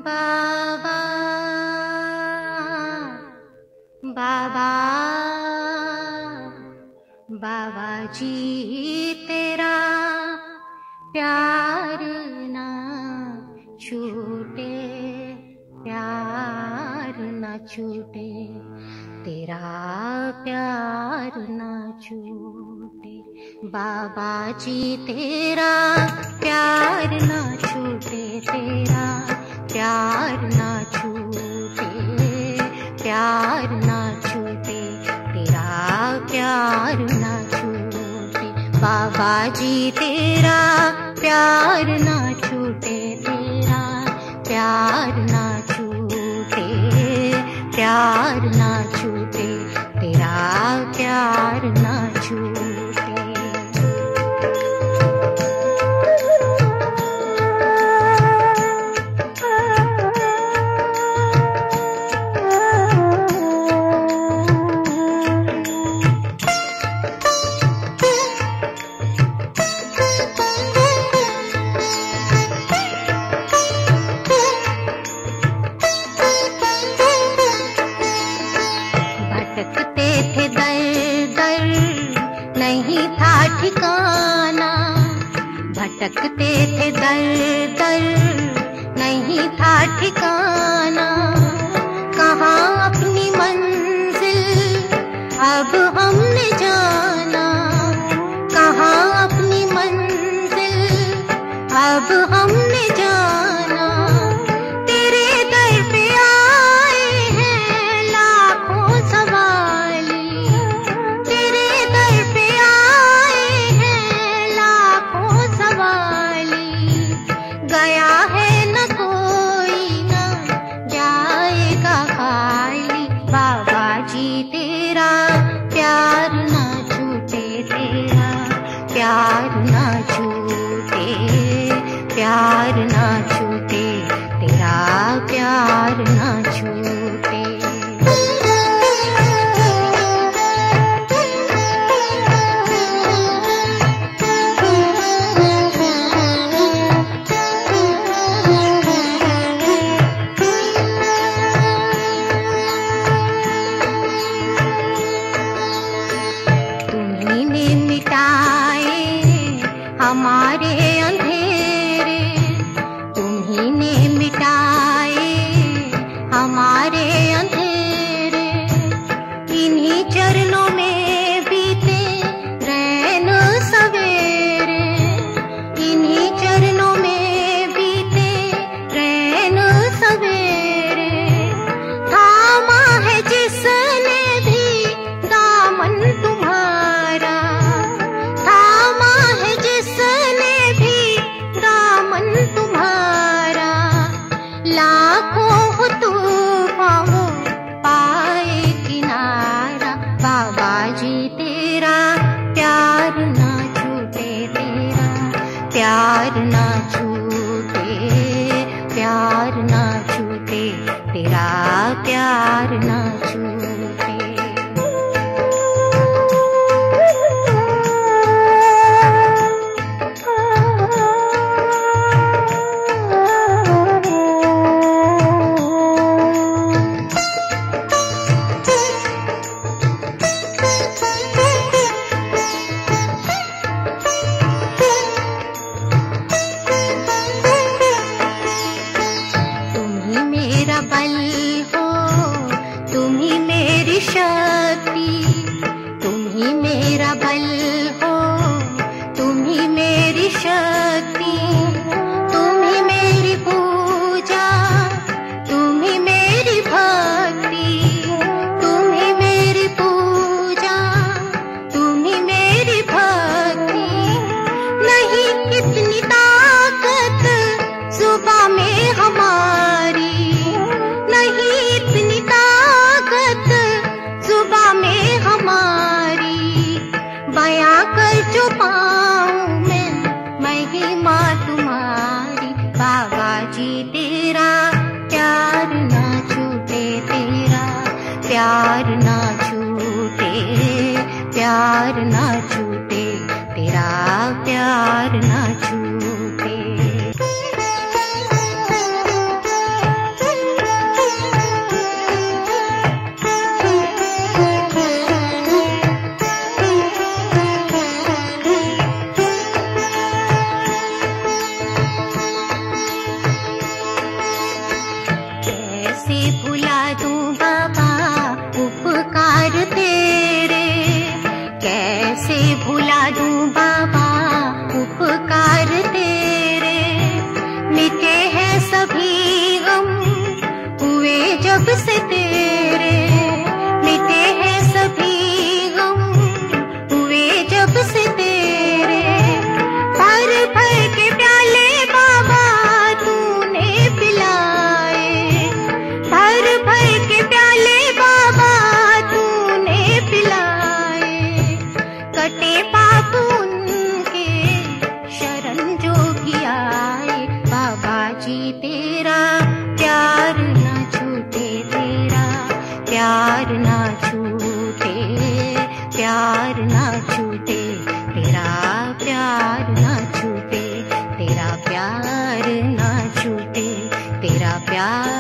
बाबा बाबा बाबा जी तेरा प्यार ना छूटे, प्यार ना छूटे, तेरा प्यार ना छूटे। बाबा जी तेरा प्यार ना छूटे, तेरा प्यार ना छूटे, प्यार ना छूटे, तेरा प्यार ना छूटे। बाबा जी तेरा प्यार ना छूटे, तेरा प्यार ना छूटे, प्यार ना छूटे, तेरा प्यार ना छूटे। भटकते थे दर दर नहीं था ठिकाना, भटकते थे दर दर नहीं था ठिकाना। कहाँ अपनी मंजिल अब हमने जाना, कहाँ अपनी मंजिल अब हमने जाना। तेरे दर पे आए हैं लाखों सवाली, तेरे दर पे आए हैं लाखों सवाली। गया है न कोई न जाएगा खाली। बाबा जी तेरा प्यार ना छूटे, तेरा प्यार ना छूटे, प्यार ना छूटे, तेरा प्यार ना छूटे। तुम्ही ने मिटाए हमारे अंधेरे, तुम्ही ने मिटाए हमारे अंधेरे। इन्हीं चरणों में बीते रैन सवेरे, इन्हीं चरणों में बीते रैन सवेरे। थामा है जिसने भी दामन तुम्हारा, थामा है जिसने भी दामन तुम्हारा। लाखों हो तूफानों पाए किनारा। बाबा जी तेरा प्यार ना छूटे, तेरा प्यार ना छूटे, प्यार ना छूटे, तेरा प्यार ना छूटे। तुम्ही मेरा बल हो, तुम्ही मेरी शक्ति, तुम्ही मेरा बल हो, तुम्ही मेरी शक्ति। तुम्ही मेरी पूजा, तुम्ही मेरी भक्ति, तुम्ही मेरी पूजा, तुम्ही मेरी भक्ति। नहीं इतनी ताकत सुबह में हमारी, नहीं इतनी ताकत सुबह में हमारी। बयां कर जो पाऊं मैं महिमा तुम्हारी। बाबा जी तेरा प्यार ना छूटे, तेरा प्यार ना छूटे, प्यार ना छूटे, तेरा प्यार ना छूटे। जब से तेरे, मिटे हैं सभी गम हुए जब से तेरे। भर भर के प्याले बाबा तूने पिलाए, भर भर के प्याले बाबा तूने पिलाए। कटे पाप उनके शरण जो भी आए, बाबा जी तेरा प्यार ना छूटे, तेरा प्यार ना छूटे, प्यार ना छूटे, तेरा प्यार ना छूटे, तेरा प्यार ना छूटे, तेरा प्यार